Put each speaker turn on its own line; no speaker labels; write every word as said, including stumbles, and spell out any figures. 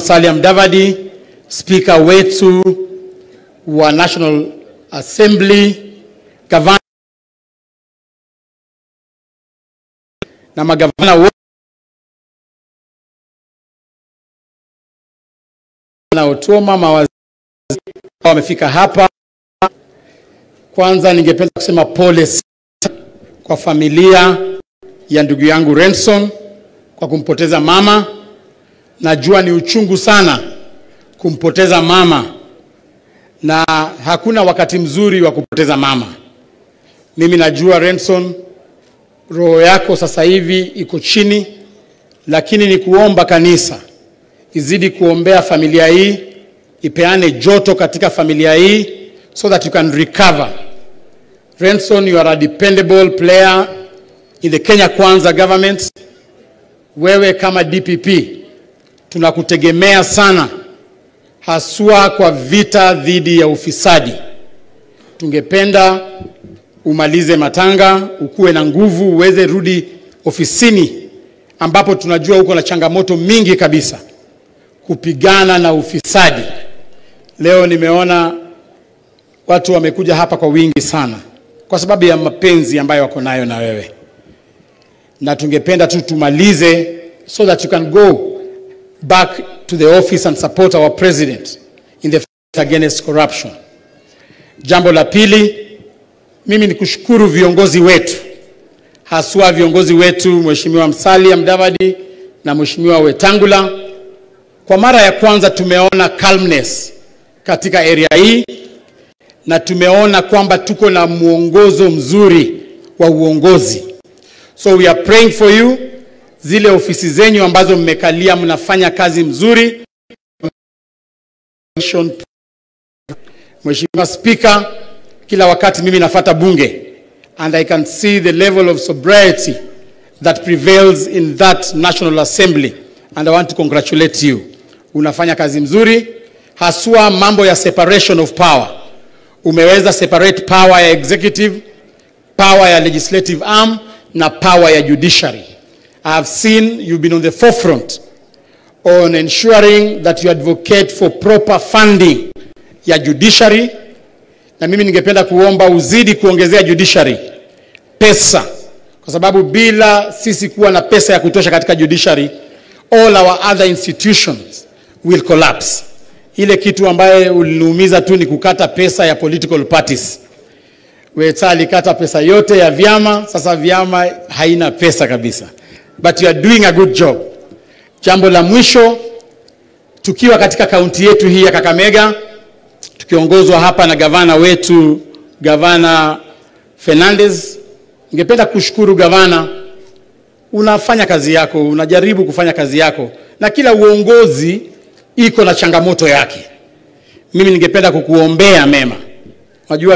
Musalia Mudavadi, Speaker wetu wa National Assembly, Gavana na magavana wote na Otoma mawaziri wamefika hapa. Kwanza ningependa kusema pole kwa familia ya ndugu yangu Renson kwa kumpoteza mama. Najua ni uchungu sana kumpoteza mama, na hakuna wakati mzuri wa kupoteza mama. Mimi najua Renson, roho yako sasa hivi iko chini, lakini ni kuomba kanisa izidi kuombea familia hii, ipeane joto katika familia hii so that you can recover. Renson, you are a dependable player in the Kenya Kwanza government. Wewe kama D P P tunakutegemea sana, haswa kwa vita dhidi ya ufisadi. Tungependa umalize matanga, ukue na nguvu, uweze rudi ofisini ambapo tunajua uko na changamoto mingi kabisa kupigana na ufisadi. Leo nimeona watu wamekuja hapa kwa wingi sana kwa sababu ya mapenzi ambayo wako nayo na wewe. Na tungependa tu tumalize so that you can go back to the office and support our president in the fight against corruption. Jambo la pili, mimi ni kushukuru viongozi wetu, haswa viongozi wetu Mheshimiwa Musalia Mudavadi na Mheshimiwa Wetangula. Kwa mara ya kwanza tumeona calmness katika area hii, na tumeona kwamba tuko na muongozo mzuri wa uongozi. So we are praying for you. Zile ofisi zenyu ambazo mmekalia mnafanya kazi mzuri. Mheshimiwa Speaker, kila wakati mimi nafuata bunge and I can see the level of sobriety that prevails in that National Assembly, and I want to congratulate you. Unafanya kazi mzuri, haswa mambo ya separation of power. Umeweza separate power ya executive, power ya legislative arm na power ya judiciary. I have seen you've been on the forefront on ensuring that you advocate for proper funding ya judiciary, na mimi ningependa kuomba uzidi kuongezea judiciary pesa, kwa sababu bila sisi kuwa na pesa ya kutosha katika judiciary, all our other institutions will collapse. Ile kitu ambaye uliniumiza tu ni kukata pesa ya political parties. Weta alikata pesa yote ya vyama, sasa vyama haina pesa kabisa. But you are doing a good job. Jambo la mwisho, tukiwa katika kaunti yetu hii ya Kakamega, tukiongozwa hapa na gavana wetu, Gavana Fernandez, ningependa kushukuru gavana. Unafanya kazi yako, unajaribu kufanya kazi yako, na kila uongozi iko na changamoto yake. Mimi ningependa kukuombea mema. Unajua